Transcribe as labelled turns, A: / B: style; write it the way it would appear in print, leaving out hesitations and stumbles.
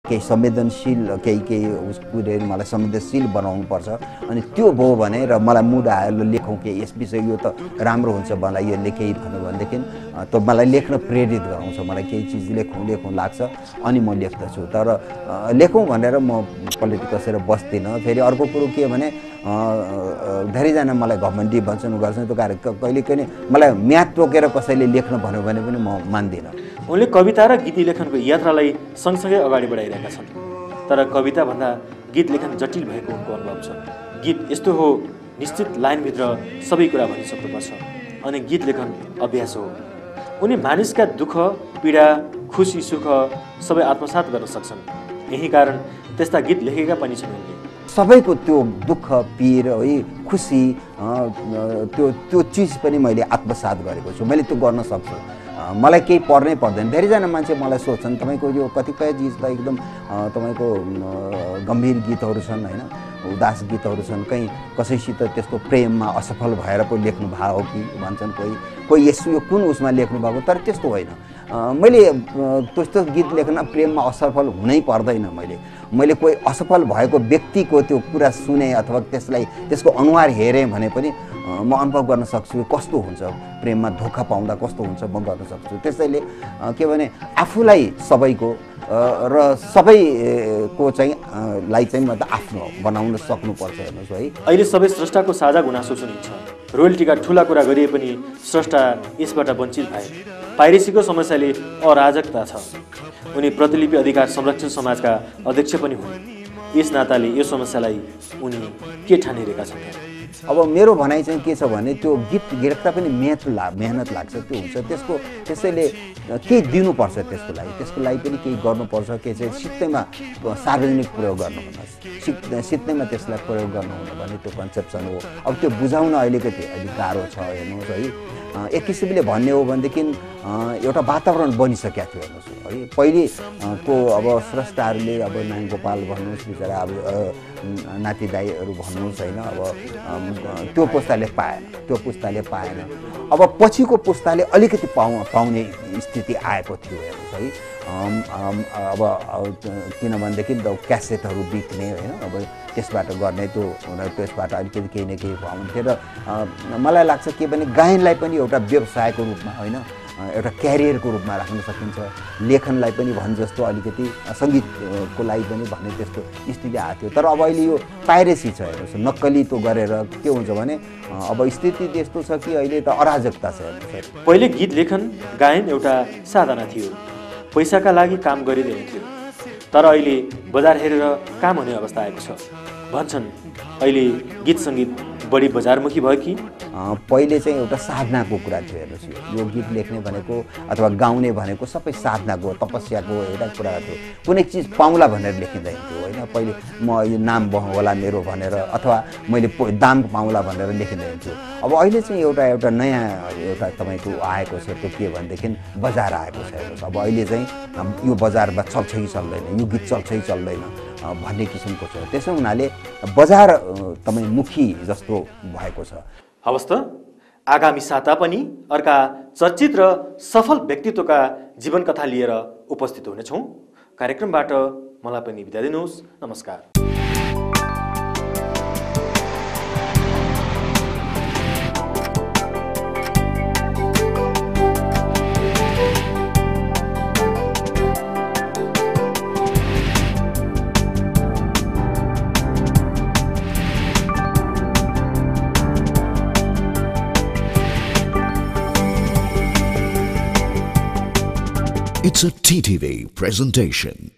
A: केही संवेदनशील केही कुराहरू मलाई संवेदनशील बनाउनुपर्छ अनि त्यो भयो भने र मलाई मुड आएर लेखौँ कि यस विषय यो त राम्रो हुन्छ मलाई यो लेखेँ भनेदेखि त मलाई लेख्न प्रेरित गराउँछ मलाई केही चिज लेखौँ लाग्छ अनि म लेख्दछु तर लेखौँ भनेर म पलेटी कसेर बस्दिनँ फेरि अर्को कुरो के भने धेरैजना मलाई घमण्डी भन्छन् गर्छन् त्यो कारण कहिले कहिले मलाई म्याद तोकेर कसैले लेख्न भन्यो भने पनि म मान्दिनँ
B: उनले कविता र गीत लेखनको यात्रालाई सँगसँगै अगाडि बढाइरहेका छन् तर कविताभन्दा गीत लेखन जटिल भएको उनको अनुभव छ गीत यस्तो हो निश्चित लाइनभित्र सबै कुरा भनिसक्नुपर्छ अनि गीत लेखन अभ्यास हो उनी मानिसका दुःख पीडा खुसी सुख सबै आत्मसात गर्न सक्छन् यही कारण त्यस्ता गीत लेखेका पनि छन् उनले
A: सबैको त्यो दुःख पीर है खुसी त्यो चिज पनि मैले आत्मसात गरेको छु मैले त्यो गर्न सक्छु मलाई केही पर्नै पर्दैन धेरैजना मान्छे मलाई सोध्छन् तपाईँको यो कतिपय चिज त एकदम तपाईँको गम्भीर गीतहरू छन् होइन उदास गीतहरू छन् कहीँ कसैसित त्यस्तो प्रेममा असफल भएर पो लेख्नु भएको हो कि भन्छन् कोही यो कुन उसमा लेख्नु भएको तर त्यस्तो होइन मैले त्यस्तो गीत लेख्न प्रेममा असफल हुनै पर्दैन मैले कोही असफल भएको व्यक्तिको त्यो कुरा सुने अथवा त्यसको अनुहार हेरेँ भने पनि म अनुभव गर्न सक्छु कस्तो हुन्छ प्रेममा धोका पाउँदा कस्तो हुन्छ म गर्न सक्छु त्यसैले के भने आफूलाई सबैको र सबैको चाहिँ म त आफ्नो बनाउन सक्नुपर्छ हेर्नुहोस् है
B: अहिले सबै स्रष्टाको साझा गुनासो सुनिन्छ रोयल्टीका ठुला कुरा गरिए पनि स्रष्टा यसबाट वञ्चित भए पाइरेसीको समस्याले अराजकता छ उनी प्रतिलिपि अधिकार संरक्षण समाजका अध्यक्ष पनि हुन् यस नाताले यो समस्यालाई उनी के ठानिरहेका छन्
A: अब मेरो भनाइ चाहिँ के छ भने त्यो गीत लेख्दा पनि मेहनत लाग्छ त्यो हुन्छ त्यसैले केही दिनुपर्छ त्यसको लागि पनि केही गर्नुपर्छ के चाहिँ सित्तैमा सार्वजनिक प्रयोग गर्नु सित्तैमा त्यसलाई प्रयोग गर्नु हुन भन्ने त्यो कन्सेप्सन हो अब त्यो बुझाउन अहिले गाह्रो छ हेर्नुहोस् है एक किसिमले भन्ने हो भनेदेखि एउटा वातावरण बनिसकेको थियो हेर्नुहोस् है पहिलेको अब स्रष्टाहरूले अब नारायण गोपाल भन्नुहोस् बिचरा अब नाति दाईहरू भन्नुहोस् होइन अब त्यो पुस्ताले पाएन अब पछिको पुस्ताले अलिकति पाउने स्थिति आएको थियो हेर्नुहोस् है अब किनभनेदेखि क्यासेटहरू बिक्ने होइन अब त्यसबाट गर्ने त्यसबाट अलिकति केही न केही पाउँथ्यो र मलाई लाग्छ के भने गायनलाई पनि एउटा व्यवसायको रूपमा होइन एउटा क्यारियरको रूपमा राख्न सकिन्छ लेखनलाई पनि भन् जस्तो अलिकति सङ्गीतको लागि पनि भन्ने त्यस्तो स्थिति आएको थियो तर अब अहिले यो पाइरेसी छ हेर्नुहोस् नक्कली त्यो गरेर के हुन्छ भने अब स्थिति त्यस्तो छ कि अहिले त अराजकता छ हेर्नुहोस्
B: पहिले गीत लेखन गायन एउटा साधना थियो पैसाका लागि काम गरिँदैन थियो तर अहिले बजार हेरेर काम हुने अवस्था आएको छ भन्छन् अहिले गीत सङ्गीत बढी बजारमुखी भयो कि
A: पहिले चाहिँ एउटा साधनाको कुरा थियो हेर्नुहोस् यो गीत लेख्ने भनेको अथवा गाउने भनेको सबै साधनाको तपस्याको एउटा कुरा थियो कुनै चिज पाउँला भनेर लेखिँदैन थियो होइन पहिले म यो नाम होला मेरो भनेर अथवा मैले दाम पाउँला भनेर लेखिँदैन थियो अब अहिले चाहिँ एउटा नयाँ एउटा तपाईँको आएको छ त्यो के भनेदेखि बजार आएको छ हेर्नुहोस् अब अहिले चाहिँ यो बजारमा चल्छ कि चल्दैन यो गीत चल्छ कि चल्दैन भन्ने किसिमको छ त्यसो हुनाले बजार तपाईँ मुखी जस्तो भएको छ
B: हवस् त आगामी साता पनि अर्का चर्चित र सफल व्यक्तित्वका जीवन कथा लिएर उपस्थित हुनेछौँ कार्यक्रमबाट मलाई पनि बिदा दिनुहोस् नमस्कार
C: It's a TTV presentation.